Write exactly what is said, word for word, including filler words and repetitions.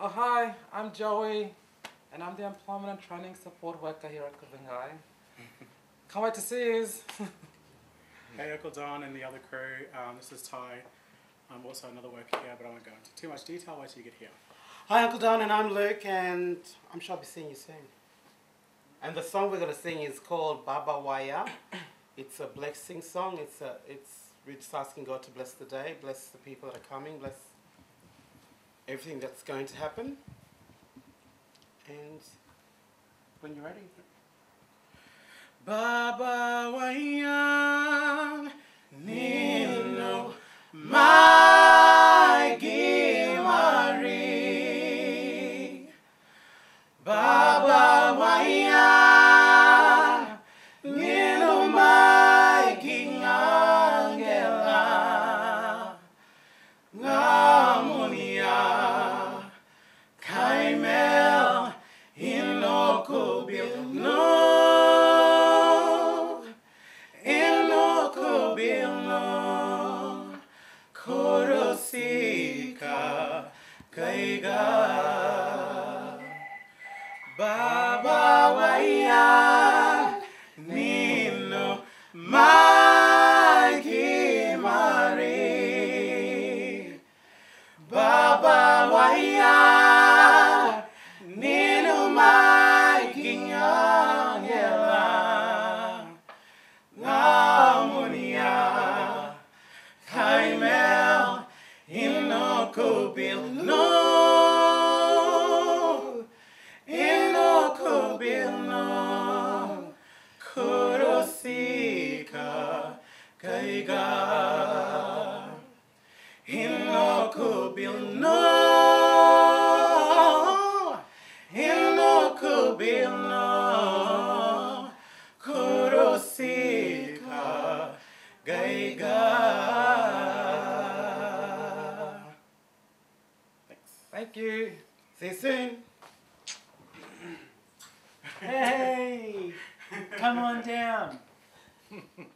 Oh, hi, I'm Joey, and I'm the Employment and Training Support Worker here at Kurbingui. Can't wait to see you. Hey, Uncle Don and the other crew, um, this is Ty. I'm also another worker here, but I won't go into too much detail wait till you get here. Hi Uncle Don, and I'm Luke, and I'm sure I'll be seeing you soon. And the song we're going to sing is called Baba Waya. It's a blessing song. It's a, it's we're just asking God to bless the day, bless the people that are coming, bless everything that's going to happen. And when you're ready. Baba Waya Nino Mai Gimari Baba Waya Nino Mai Gingangela Namunia Kaimel Inokubil no Korosika Kaiga Baba Waya Nino Mai Mari Baba Waya Nino Mai Angela Namunia Kaimel Inokubil no Inokubil no Kurosika Kaiga Inokubil no Inokubil no Kurosika Kaiga. Thank you. See you soon. Hey, come on down.